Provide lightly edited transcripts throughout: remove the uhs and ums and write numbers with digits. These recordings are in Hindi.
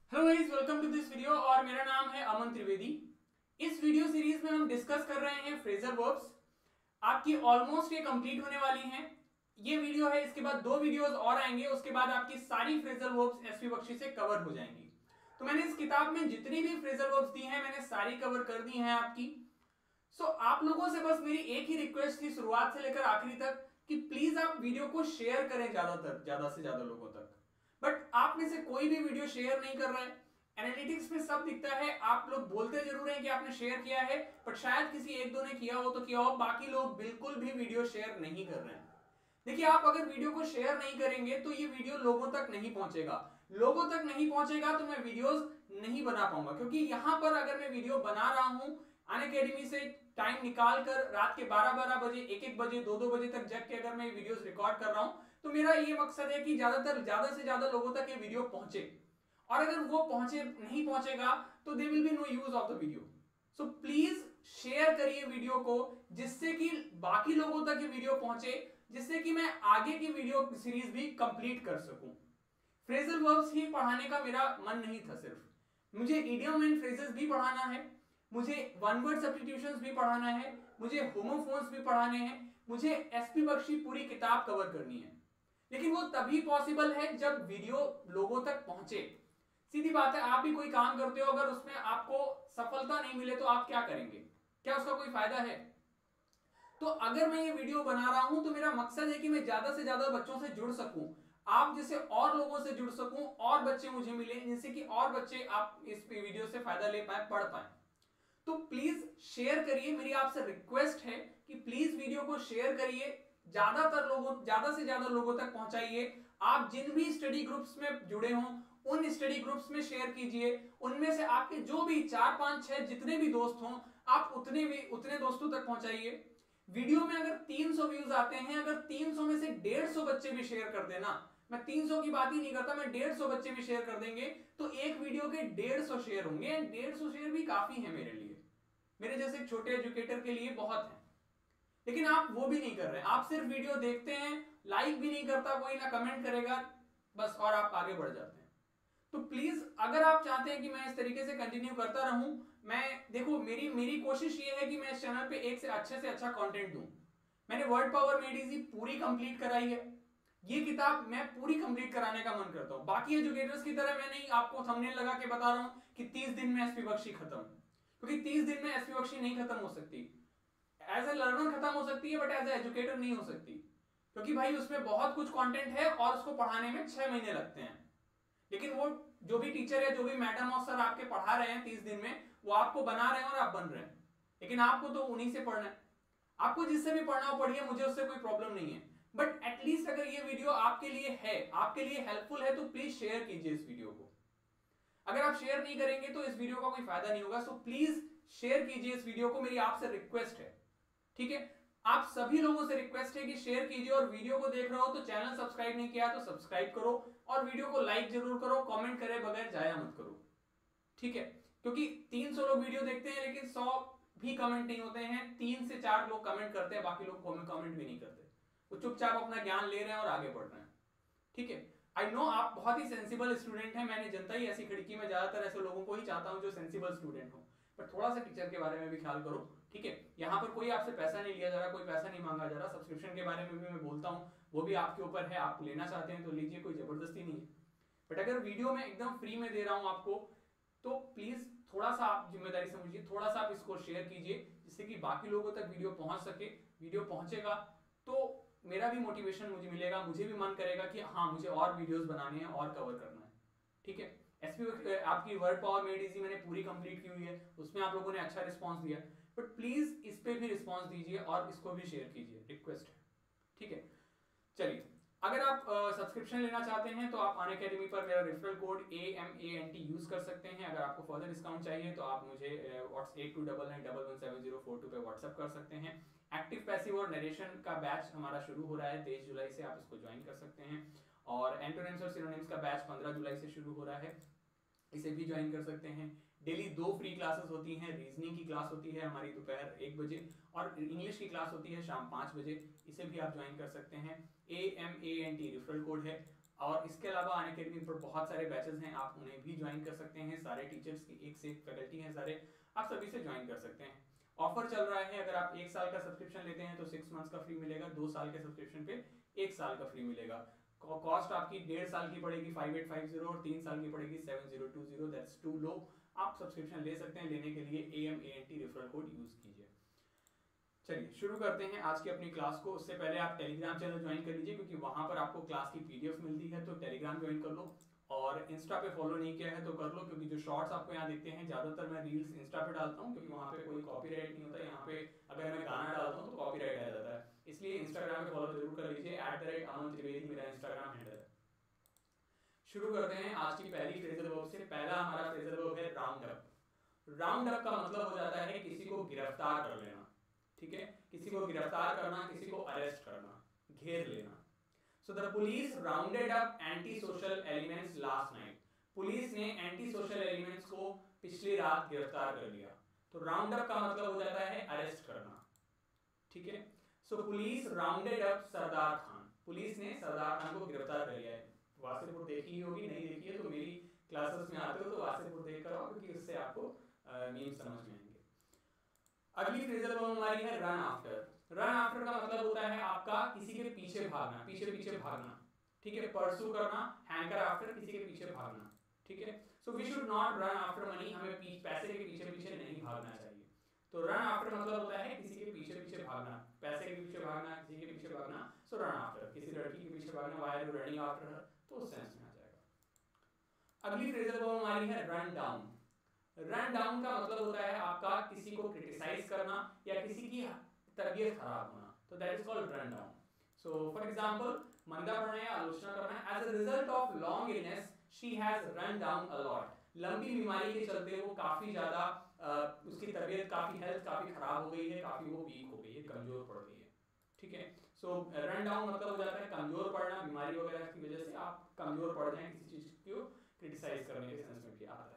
Hello guys, welcome to this video और मेरा नाम है अमन त्रिवेदी। इस वीडियो सीरीज में हम डिस्कस कर रहे हैं फ्रेजल वर्ब्स। आपकी ऑलमोस्ट ये कंप्लीट होने वाली हैं। ये वीडियो है, इसके बाद दो वीडियोस और आएंगे, उसके बाद आपकी सारी फ्रेजल वर्ब्स एसवी बख्शी से कवर हो जाएंगी। तो मैंने इस किताब में जितनी भी फ्रेजल वर्ब्स दी हैं मैंने सारी कवर कर दी हैं आपकी। आप लोगों से बस मेरी एक ही रिक्वेस्ट थी शुरुआत से लेकर आखिरी तक कि प्लीज आप वीडियो को शेयर करें ज्यादा से ज्यादा लोगों तक। बट आप में से कोई भी वीडियो शेयर नहीं कर रहा है। एनालिटिक्स में सब दिखता है, आप लोग बोलते जरूर हैं कि आपने शेयर किया है, बट शायद किसी एक दो ने किया हो तो किया हो, बाकी लोग बिल्कुल भी वीडियो शेयर नहीं कर रहे हैं। देखिए, आप अगर वीडियो को शेयर नहीं करेंगे तो ये वीडियो लोगों तक नहीं पहुंचेगा। लोगों तक नहीं पहुंचेगा तो मैं वीडियोस नहीं बना पाऊंगा, क्योंकि यहां पर अगर मैं वीडियो बना रहा हूं अनअकैडमी से टाइम निकाल कर रात के 12-12 बजे, 1-1 बजे, 2-2 बजे तक जग के अगर मैं वीडियोस रिकॉर्ड कर रहा हूं, तो मेरा ये मकसद है कि ज्यादा से ज्यादा लोगों तक ये वीडियो पहुंचे। और अगर वो पहुंचे नहीं पहुंचेगा तो they will be no use of the video. So please share करिए वीडियो को, जिससे कि बाकी लोगों तक ये वीडियो पहुंचे, जिससे कि मैं आगे की वीडियो सीरीज भी कंप्लीट कर सकूं। फ्रेजल वर्ब्स ही पढ़ाने का मेरा मन नहीं था, सिर्फ मुझे इडियम एंड फ्रेजेस भी पढ़ाना है, मुझे वन वर्ड सब्स्टिट्यूशंस भी पढ़ाना है, मुझे होमोफोन्स भी पढ़ाने हैं, मुझे एसपी बख्शी पूरी किताब कवर करनी है। लेकिन वो तभी पॉसिबल है जब वीडियो लोगों तक पहुंचे। सीधी बात है, आप भी कोई काम करते हो, अगर उसमें आपको सफलता नहीं मिले तो आप क्या करेंगे? क्या उसका कोई फायदा है? तो अगर मैं ये वीडियो बना रहा हूं तो मेरा मकसद है कि मैं ज्यादा से ज्यादा बच्चों से जुड़ सकूं, आप जैसे और लोगों से जुड़ सकूं, और बच्चे मुझे मिले जिनसे कि और बच्चे आप इस वीडियो से फायदा ले पाए, पढ़ पाए। तो प्लीज शेयर करिए, मेरी आपसे रिक्वेस्ट है कि प्लीज वीडियो को शेयर करिए, ज्यादा से ज्यादा लोगों तक पहुंचाइए। आप जिन भी स्टडी ग्रुप्स में जुड़े हों उन स्टडी ग्रुप्स में शेयर कीजिए। उनमें से आपके जो भी 4-5-6 जितने भी दोस्त हों, आप उतने दोस्तों तक पहुंचाइए। वीडियो में अगर 300 व्यूज आते हैं, अगर 300 में से 150 बच्चे भी शेयर कर देना, मैं 300 की बात ही नहीं करता, मैं 150 बच्चे भी शेयर कर देंगे, तो एक वीडियो के 150 शेयर होंगे। 150 शेयर भी काफी है मेरे लिए, मेरे जैसे छोटे एजुकेटर के लिए बहुत है। लेकिन आप वो भी नहीं कर रहे, आप सिर्फ वीडियो देखते हैं, लाइक भी नहीं करता कोई, ना कमेंट करेगा, बस, और आप आगे बढ़ जाते हैं। तो प्लीज, अगर आप चाहते हैं कि मैं इस तरीके से कंटिन्यू करता रहूं, देखो, मेरी मेरी कोशिश ये है कि मैं इस चैनल पे एक से अच्छा कंटेंट दूं। मैंने वर्ड पावर मेड इजी पूरी कंप्लीट कराई है, ये किताब मैं पूरी कंप्लीट कराने का मन करता हूं। बाकी एजुकेटर्स की तरह मैं नहीं आपको थंबनेल लगा के बता रहा हूं कि 30 दिन में एसपी बख्शी खत्म, क्योंकि 30 दिन में एसपी बख्शी नहीं खत्म हो सकती। एज ए लर्नर खत्म हो सकती है, बट एज ए एजुकेटर नहीं हो सकती, क्योंकि भाई उसमें बहुत कुछ कंटेंट है और उसको पढ़ाने में 6 महीने लगते हैं। लेकिन वो जो भी टीचर है, जो भी मैडम और सर आपके पढ़ा रहे हैं 30 दिन में, वो आपको बना रहे हैं और आप बन रहे हैं। लेकिन आपको तो उन्हीं से पढ़ना है, आपको जिससे भी पढ़ना हो पढ़िए, मुझे उससे कोई प्रॉब्लम नहीं है। बट एटलीस्ट अगर ये वीडियो आपके लिए है, आपके लिए हेल्पफुल है, तो प्लीज शेयर कीजिए इस वीडियो को। अगर आप शेयर नहीं करेंगे तो इस वीडियो का कोई फायदा नहीं होगा। सो प्लीज शेयर कीजिए इस वीडियो को, मेरी आपसे रिक्वेस्ट है, ठीक है? आप सभी लोगों से रिक्वेस्ट है कि शेयर कीजिए, और वीडियो को देख रहे हो तो चैनल सब्सक्राइब नहीं किया तो सब्सक्राइब करो, और वीडियो को लाइक जरूर करो, कमेंट करे बगैर जाया मत करो, ठीक है? क्योंकि 300 लोग वीडियो देखते हैं लेकिन 100 भी कमेंट नहीं होते हैं। 3 से 4 लोग कमेंट करते हैं, बाकी लोग कमेंट भी नहीं करते, वो चुपचाप अपना ज्ञान ले रहे हैं और आगे बढ़ रहे हैं, ठीक है? आई नो आप बहुत ही सेंसिबल स्टूडेंट हैं, मैंने जनता ही ऐसी खिड़की में ज्यादातर ऐसे लोगों को ही चाहता हूं जो सेंसिबल स्टूडेंट हो, पर थोड़ा सा टीचर के बारे में भी ख्याल करो, ठीक है? यहाँ पर कोई आपसे पैसा नहीं लिया जा रहा, कोई पैसा नहीं मांगा जा रहा। सब्सक्रिप्शन के बारे में भी मैं बोलता हूँ, वो भी आपके ऊपर है, आप लेना चाहते हैं तो लीजिए, कोई जबरदस्ती नहीं है। बट अगर वीडियो में एकदम फ्री में दे रहा हूं आपको, तो प्लीज थोड़ा सा आप जिम्मेदारी समझिए, थोड़ा सा आप इसको शेयर कीजिए, जिससे कि बाकी लोगों तक वीडियो पहुंच सके। वीडियो पहुंचेगा तो मेरा भी मोटिवेशन मुझे मिलेगा, मुझे भी मन करेगा कि हाँ, मुझे और वीडियोस बनाने हैं और कवर करना है, ठीक है? एसपी आपकी वर्ड पावर मेड इजी मैंने पूरी कंप्लीट की हुई है, उसमें आप लोगों ने अच्छा रिस्पांस दिया, बट प्लीज इस पे भी रिस्पांस दीजिए और इसको भी शेयर कीजिए, रिक्वेस्ट है, ठीक है? चलिए, अगर आप सब्सक्रिप्शन लेना चाहते हैं तो आप अनअकैडमी पर मेरा रेफरल कोड AMANT यूज कर सकते हैं। अगर आपको फर्दर डिस्काउंट चाहिए तो आप मुझे 8299117042 पे व्हाट्सएप कर सकते हैं। एक्टिव पैसिव और नरेशन का बैच हमारा शुरू हो रहा है 23 जुलाई से, आप इसको ज्वाइन कर सकते हैं। और एंटोनिम्स और सिनोनिम्स का बैच 15 जुलाई से शुरू हो रहा है, इसे भी ज्वाइन कर सकते हैं। डेली 2 फ्री क्लासेस होती हैं, रीजनिंग की क्लास होती है हमारी दोपहर 1 बजे, और इंग्लिश की क्लास होती है शाम 5 बजे, इसे भी आप ज्वाइन कर सकते हैं। AMANT रेफरल कोड है। और इसके अलावा अनअकैडमी पर बहुत सारे बैचेस हैं, आप उन्हें भी ज्वाइन कर सकते हैं। सारे टीचर्स की एक से एक फैकल्टी हैं सारे, आप सभी से ज्वाइन कर सकते हैं। ऑफर चल रहा है, अगर आप 1 साल का सब्सक्रिप्शन लेते हैं तो 6 मंथ्स का फ्री मिलेगा, 2 साल के सब्सक्रिप्शन पे 1 साल का फ्री मिलेगा। कॉस्ट आपकी 1.5 साल की पड़ेगी 5850 और 3 साल की पड़ेगी 7020, दैट्स टू लो। आप सब्सक्रिप्शन ले सकते हैं, लेने के लिए AMANT रेफरल कोड यूज कीजिए। चलिए शुरू करते हैं आज की अपनी क्लास को। उससे पहले आप टेलीग्राम चैनल ज्वाइन कर लीजिए, क्योंकि वहां पर आपको क्लास की PDF मिलती है, तो टेलीग्राम ज्वाइन कर लो। और इंस्टा पे फॉलो नहीं किया है तो कर लो, क्योंकि जो शॉर्ट्स आपको यहाँ दिखते हैं ज्यादातर मैं रील्स इंस्टा पे डालता हूँ, क्योंकि वहाँ पे कोई कॉपीराइट नहीं होता। यहाँ पे अगर मैं गाना डालता हूँ तो कॉपीराइट आ जाता है, इसलिए इंस्टाग्राम पे फॉलो जरूर कर लीजिए। @अमन त्रिवेदी मेरा इंस्टाग्राम हैंडल है। शुरू करते हैं आज की पहली फ्रेजल वर्ब से। पहला हमारा फ्रेजल वर्ब है राउंड अप। राउंड अप का मतलब हो जाता है किसी को गिरफ्तार कर लेना, ठीक है, किसी को गिरफ्तार करना, किसी को अरेस्ट करना, घेर लेना। So the police rounded up anti-social elements last night. Police ने anti-social elements को पिछली रात गिरफ्तार कर लिया। तो राउंड अप का मतलब हो जाता है अरेस्ट करना, ठीक है। So police rounded up Sardar Khan, police ने सरदार खान को गिरफ्तार कर लिया है। वासेपुर देखी ही होगी, नहीं देखी है तो मेरी क्लासेस में आते हो तो वासेपुर देख कर आओ, क्योंकि उससे आपको मीम समझ में आएंगे। अगली फ्रेजल वर्ब हमारी है रन आफ्टर। रन आफ्टर का मतलब होता है आपका किसी के पीछे भागना, पीछे पीछे भागना, ठीक है। परसू करना, हैंकर आफ्टर, किसी के पीछे भागना, ठीक है। So we should not run after money, हमें पैसे के पीछे पीछे नहीं भागना चाहिए। तो रन आफ्टर मतलब होता है किसी के पीछे पीछे भागना, पैसे के पीछे भागना, किसी के पीछे भागना। सो रन आफ्टर, किसी लड़की के पीछे भागना, why are you running after her, तो उस सेंस में आ जाएगा। अगली फ्रेजल वर्ब हमारी है रन डाउन। रन डाउन का मतलब होता है आपका किसी को क्रिटिसाइज करना या किसी की तबीयत खराब होना, तो that is called run down. So for example, मंदा पढ़ना या आलोचना करना है। As a result of long illness she has run down a lot. लंबी बीमारी के चलते वो काफी ज्यादा उसकी तबीयत काफी हेल्थ काफी खराब हो गई है, काफी वो वीक हो गई है, कमजोर पड़ गई है, ठीक है। सो रन डाउन मतलब हो जाता है कमजोर पड़ना, बीमारी वगैरह की वजह से आप कमजोर पड़ जाएं, किसी चीज को क्रिटिसाइज करने के सेंस में भी आता है।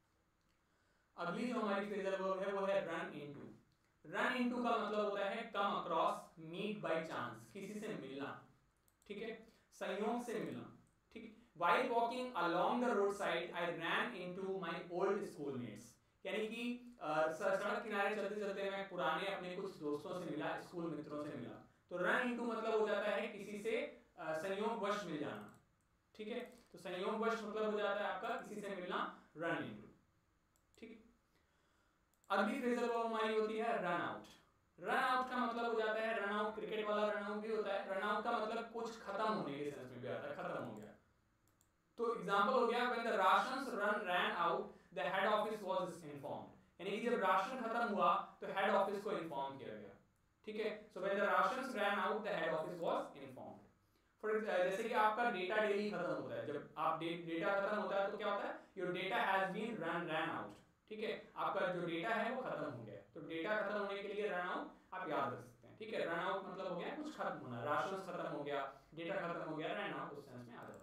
अगली जो हमारी फ्रेजल वर्ब है वो है रन इनटू। रन इनटू का मतलब होता है come across, meet by chance, किसी से मिलना, ठीक है, संयोग से मिलना, ठीक। While walking along the roadside, I ran into my old schoolmates. यानी कि सड़क किनारे चलते चलते मैं पुराने अपने कुछ दोस्तों से मिला, स्कूल मित्रों से मिला। तो रन इनटू मतलब हो जाता है किसी से संयोगवश मिल जाना, ठीक है। तो संयोगवश मतलब हो जाता है आपका किसी से मिलना, रन इनटू, ठीक है। अगली फ्रेजल वर्ब हमारी होती है रन आउट। रन आउट का मतलब हो जाता है रन आउट, क्रिकेट वाला रन आउट भी होता है। रन आउट का मतलब कुछ खत्म होने के सेंस में भी आता है, खत्म हो गया। तो एग्जांपल हो गया when the rations run out the head office was informed, यानी कि जब राशन खत्म हुआ तो हेड ऑफिस को इन्फॉर्म किया गया, ठीक है। So when the rations run out the head office was informed. For जैसे कि आपका डेटा डेली खत्म होता है, जब आप डेटा खत्म होता है तो क्या होता है, your data has been run out, ठीक है, आपका जो डेटा है वो खत्म हो गया। तो डेटा खत्म होने के लिए रन आउट आप याद रख सकते हैं, ठीक है। रन आउट मतलब हो गया कुछ खत्म होना, राशन खत्म हो गया, डेटा खत्म हो गया, रन आउट उस सेंस में आ जाता है।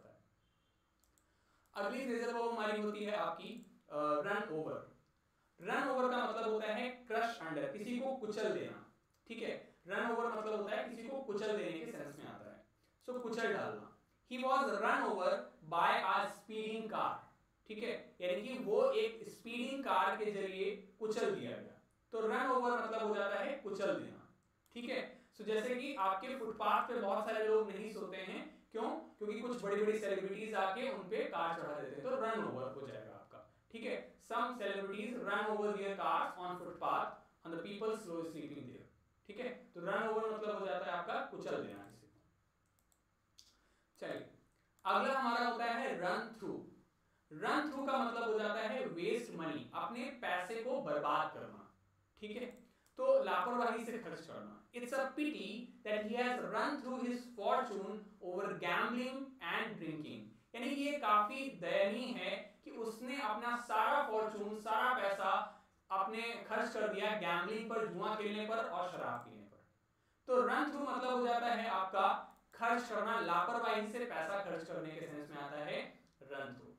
अगली फ्रेजल वर्ब हमारी होती है आपकी रन ओवर। रन ओवर का मतलब होता है क्रश अंडर, किसी को कुचल देना, ठीक है। रन ओवर मतलब होता है किसी को कुचल देने के सेंस में आता है। सो कुचल डालना। He was run over by a speeding car, ठीक है, यानी कि वो एक स्पीडिंग कार के जरिए कुचल दिया गया। तो रन ओवर मतलब हो जाता है कुचल देना, ठीक है। सो जैसे कि आपके फुटपाथ पे बहुत सारे लोग नहीं सोते हैं, क्यों, क्योंकि कुछ बड़ी बड़ी सेलिब्रिटीज आके उन पे कार चढ़ा देते हैं, तो रन ओवर हो जाएगा आपका, ठीक है। Some celebrities run over their cars on footpath on the people slow sleeping there, ठीक है। तो रन ओवर मतलब हो जाता है आपका कुचल देना किसी को। चलिए अगला हमारा होता है रन थ्रू। रन थ्रू का मतलब हो जाता है वेस्ट मनी, अपने पैसे को बर्बाद करना, ठीक है, तो लापरवाही से खर्च करना। It's a pity that he has run through his fortune over gambling and drinking. यानी कि ये काफी दयनीय है कि उसने अपना सारा फॉर्चून, सारा पैसा अपने खर्च कर दिया गैम्बलिंग पर, जुआ खेलने पर और शराब पीने पर। तो रन थ्रू मतलब हो जाता है आपका खर्च करना, लापरवाही से पैसा खर्च करने के सेंस में आता है रन थ्रू।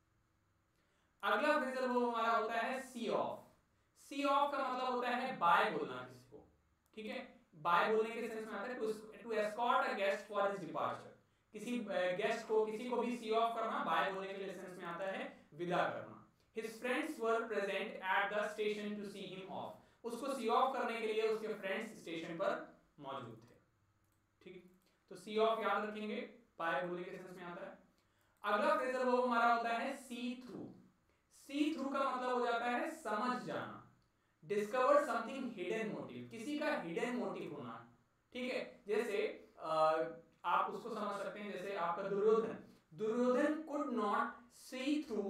अगला फ्रेजल वर्ब हमारा होता है सी ऑफ। सी ऑफ का मतलब होता है बाय बोलना किसी को, ठीक है। बाय बोलने के सेंस में आता है to escort a guest for his departure, किसी गेस्ट को, किसी को भी सी ऑफ करना बाय बोलने के सेंस में आता है विदा करना। His friends were present at the station to see him off. उसको सी ऑफ करने के लिए उसके फ्रेंड्स स्टेशन पर मौजूद थे। ठीक, तो सी ऑफ याद रखेंगे, बाय बोलने के सेंस में आता है। अगला फ्रेजल वर्ब हमारा होता है सी थ्रू। सी थ्रू का मतलब हो जाता है समझ जाना, डिस्कवर समथिंग हिडन मोटिव, किसी का हिडन मोटिव होना। ठीक है, जैसे आप उसको समझ सकते हैं, जैसे आपका Duryodhan, Duryodhan could not see through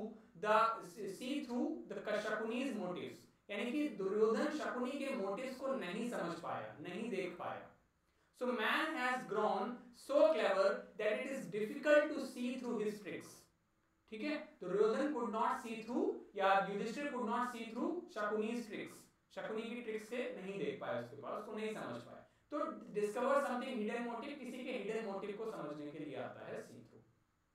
the Shakuni's motives, यानी कि दुर्योधन शकुनी के मोटिव्स को नहीं समझ पाया, नहीं देख पाया। So man has grown so clever that it is difficult to see through his tricks. ठीक है, Duryodhan could not see through, या Yudhishthir could not see through शकुनी's tricks, Shakuni की ट्रिक्स से नहीं देख पाया, उसके पास उसको नहीं समझ पाया। तो डिस्कवर समथिंग हिडन मोटिव, किसी के हिडन मोटिव को समझने के लिए आता है सी थ्रू।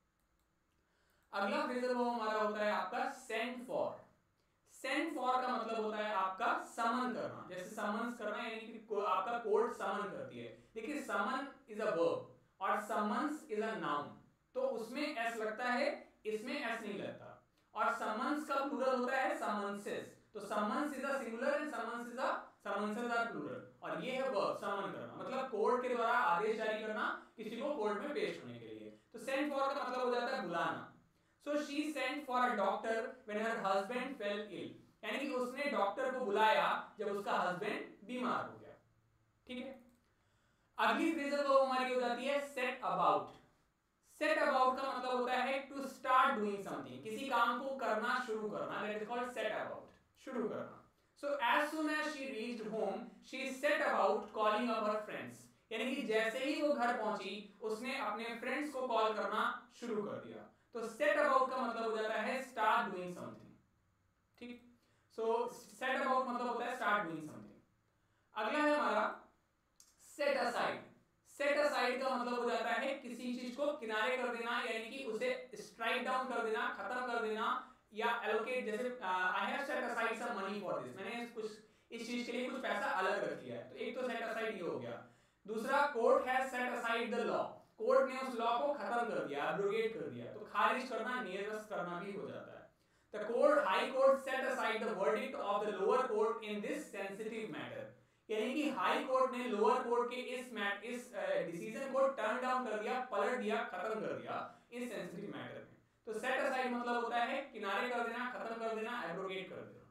अगला फ्रेजल वर्ब हमारा होता है आपका सेंड फॉर। सेंड फॉर का मतलब होता है आपका समन करना, जैसे समन्स करना, यानी कि आपका कोर्ट समन करती है। देखिए समन इज अ वर्ब और समन्स इज अ नाउन, तो उसमें एस लगता है, इसमें एस नहीं लगता। और समन्स का प्लूरल होता है समन्सेस, तो summons is a singular and summonses are plural, और ये है वर्ब समन करना, मतलब कोर्ट के द्वारा आदेश जारी करना किसी को कोर्ट में पेश होने के लिए। तो सेंड फॉर का मतलब हो जाता है बुलाना। So she sent for a doctor when her husband fell ill, यानी कि उसने डॉक्टर को बुलाया जब उसका हस्बैंड बीमार हो गया। ठीक है, अगली फ्रेजल वर्ब हमारी हो जाती है set about। set about का मतलब होता है to start doing something, किसी काम को करना, शुरू करना, that is called set about, शुरू करना। So as soon as she reached home, she set about calling up her friends, यानी कि जैसे ही वो घर पहुंची उसने अपने फ्रेंड्स को कॉल करना शुरू कर दिया। तो सेट अबाउट का मतलब हो जाता है स्टार्ट डूइंग समथिंग। ठीक, सो सेट अबाउट मतलब होता है स्टार्ट डूइंग समथिंग। अगला है हमारा सेट असाइड। सेट असाइड का मतलब हो जाता है किसी चीज को किनारे कर देना, यानी कि उसे स्ट्राइक डाउन कर देना, खत्म कर देना, या एलोकेट, जैसे I have set aside some money for this, मैंने कुछ इस चीज के लिए कुछ पैसा अलग रख लिया है। तो एक तो सेट असाइड ये हो गया। दूसरा, court has set aside the law, court ने उस लॉ को खत्म कर दिया, एब्रोगेट कर दिया, तो खारिज करना, निरस्त करना भी हो जाता है। The court, high court set aside the verdict of the lower court in this sensitive matter, यानी कि हाई कोर्ट ने लोअर कोर्ट के इस डिसीजन को टर्न डाउन कर दिया, पलट दिया, खत्म कर दिया इस सेंसिटिव मैटर में। तो सेट असाइड मतलब होता है किनारे कर देना, खत्म कर देना, एब्रोगेट कर देना।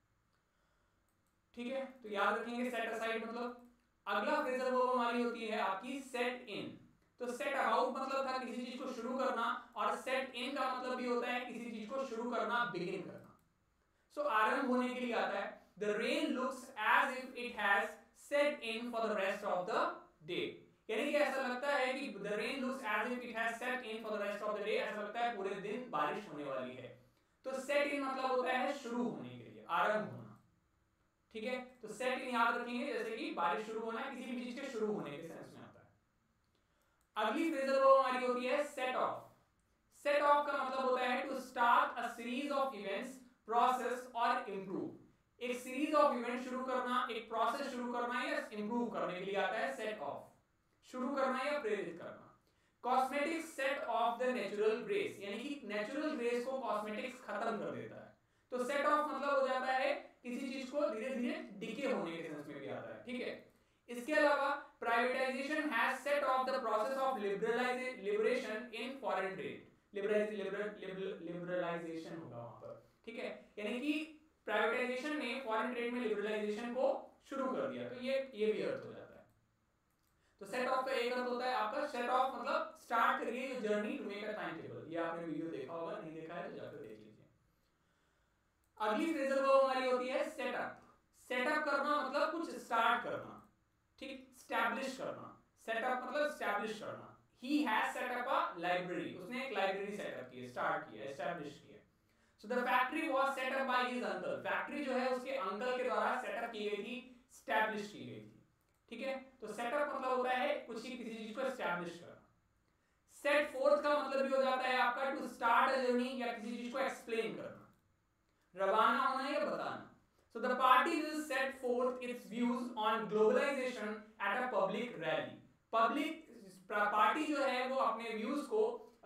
ठीक है, तो याद रखेंगे सेट असाइड मतलब। अगला फ्रेजल वर्ब हमारी होती है आपकी सेट इन। तो सेट अबाउट मतलब था किसी चीज को शुरू करना, और सेट इन का मतलब भी होता है किसी चीज को शुरू करना, बिगिन करना। सो आरंभ होने के लिए आता है the rain looks as if it has set in for the rest of the day, यानी कि ऐसा लगता है कि the rain looks as if it has set in for the rest of the day, ऐसा लगता है पूरे दिन बारिश होने वाली है। तो सेट इन मतलब होता है शुरू होने के लिए, आरंभ होना। ठीक है, तो सेट इन याद रखेंगे, जैसे कि बारिश शुरू होना, किसी भी चीज के शुरू होने के सेंस में आता है। अगली फ्रेजल वर्ब हमारी होती है सेट ऑफ। सेट ऑफ का मतलब होता है to start a series of events, process और इंप्रूव। एक सीरीज ऑफ इवेंट शुरू करना, एक प्रोसेस शुरू करना या इंप्रूव करने के लिए आता है सेट ऑफ, शुरू करना या प्रेरित करना। Cosmetics set off the natural grace, यानी कि नेचुरल ग्रेस को कॉस्मेटिक्स खत्म कर देता है। तो सेट ऑफ मतलब हो जाता है किसी चीज को धीरे धीरे डिके होने के सेंस में भी आता है। ठीक है, इसके अलावा privatisation has set off the process of liberation in foreign trade. Liberalisation होगा वहां पर। ठीक है, यानी कि प्राइवेटाइजेशन ने फॉरेन ट्रेड में लिबरलाइजेशन को शुरू कर दिया, तो ये भी अर्थ हो जाता है। तो सेट ऑफ का एक अर्थ होता है आपका सेट ऑफ मतलब स्टार्ट करिए your journey to make a time table. ये आपने वीडियो देखा होगा, नहीं देखा है तो जाकर देख लीजिए। अगली फ्रेजल वर्ब हमारी होती है सेटअप। सेटअप करना मतलब कुछ स्टार्ट करना, ठीक, स्टैब्लिश करना। सेटअप मतलब स्टैब्लिश करना। He has set up a library, उसने एक लाइब्रेरी सेटअप की है, स्टार्ट किया, एस्टैब्लिश किया। So the factory was set up by his uncle, factory जो है उसके अंकल के द्वारा सेटअप की गई थी, स्टैब्लिश की गई थी। ठीक है, तो सेटअप मतलब होता है कुछ ही किसी चीज को एस्टैब्लिश करना। सेट फोर्थ का मतलब भी हो जाता है आपका टू स्टार्ट अ जर्नी, या किसी चीज को एक्सप्लेन करना, रवाना होना या बताना। So the party will set forth its views on globalization at a public rally. Party जो है वो अपने व्यूज को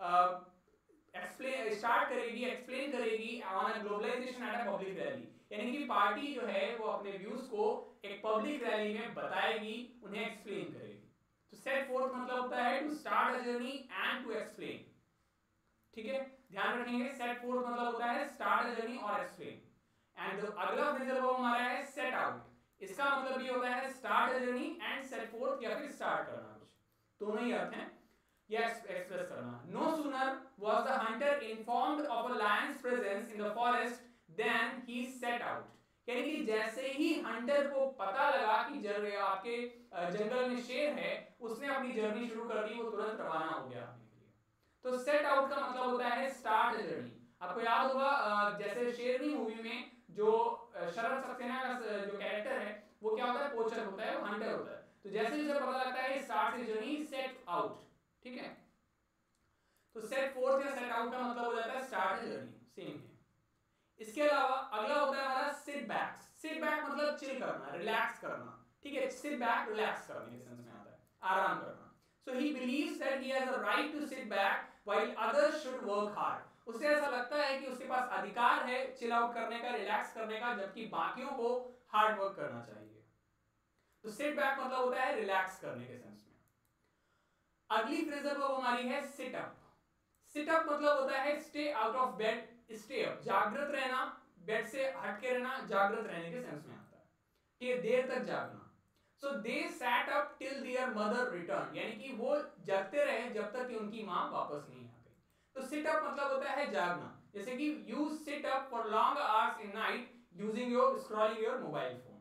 एक्सप्लेन करेगी on a globalisation at a public rally, यानी कि पार्टी जो है वो अपने व्यूज को एक पब्लिक रैली में बताएगी, उन्हें एक्सप्लेन करेगी। तो सेट फोर्थ मतलब होता है to start a journey and to explain, ठीक है, ध्यान रखेंगे। सेट फोर्थ मतलब होता है स्टार्ट अ जर्नी और एक्सप्लेन। एंड अगला फ्रेजल वर्ब हमारा है सेट आउट, इसका मतलब ये होता है start a journey and set forth, या फिर स्टार्ट करना, कुछ दोनों ही अर्थ हैं, या एक्सप्रेस करना। No sooner was the hunter informed of a lion's presence in the forest then he set out, यानी कि जैसे ही हंटर को पता लगा कि आपके जंगल में शेर है, उसने अपनी जर्नी शुरू कर दी, वो तुरंत रवाना हो गया अपने लिए। तो सेट आउट का मतलब होता है स्टार्ट अ जर्नी। आपको याद होगा जैसे शेरनी मूवी में जो शरद सक्सेना का जो कैरेक्टर है वो क्या होता है, पोचर होता है, वो हंटर होता है। तो जैसे उसे पता लगता है स्टार्ट से जर्नी सेट आउट, ठीक है। तो सेट फोर्थ या सेट आउट का मतलब हो जाता है स्टार्ट द जर्नी, सेम है। इसके अलावा अगला होता है हमारा सिट बैक। सिट बैक मतलब चिल करना, रिलैक्स करना, ठीक है। सिट बैक रिलैक्स करने के सेंस में आता है, आराम करना। So he believes that he has a right to sit back while others should work hard. उसे ऐसा लगता है कि उसके पास अधिकार है चिल आउट करने का, रिलैक्स करने का, जबकि बाकियों को हार्ड वर्क करना चाहिए। तो सिट बैक मतलब होता है रिलैक्स करने के सेंस में। अगली फ्रेजल वर्ब हमारी है सिट अप। सिट अप मतलब होता है stay out of bed, stay up, जागृत रहना, बेड से हटके रहना, जागृत रहने के सेंस में आता है, कि देर तक जागना। So they sat up till their mother return, यानी कि वो जगते रहे जब तक कि उनकी मां वापस नहीं आ गई। तो सिट अप मतलब होता है जागना, जैसे कि you sit up for long hours in night using your scrolling your mobile phone.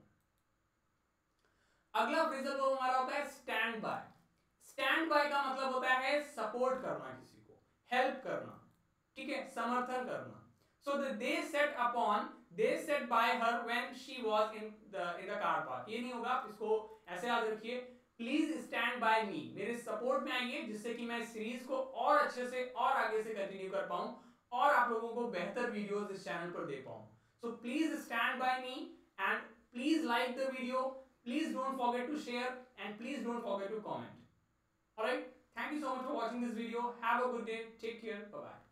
अगला फ्रेजल वर्ब हमारा होता है स्टैंड बाय। स्टैंड बाय का मतलब होता है सपोर्ट करना, किसी को हेल्प करना, ठीक है, समर्थन करना। So they set by her when she was in the car park। ये नहीं होगा, इसको ऐसे याद रखिए, प्लीज स्टैंड बाय मी, मेरे सपोर्ट में आइए, जिससे कि मैं इस सीरीज को और अच्छे से और आगे से कंटिन्यू कर पाऊं और आप लोगों को बेहतर वीडियोस इस चैनल पर दे पाऊं। So please stand by me and please like the video, please don't forget to share and please don't forget to comment. Alright, thank you so much for watching this video. Have a good day. Take care. Bye bye.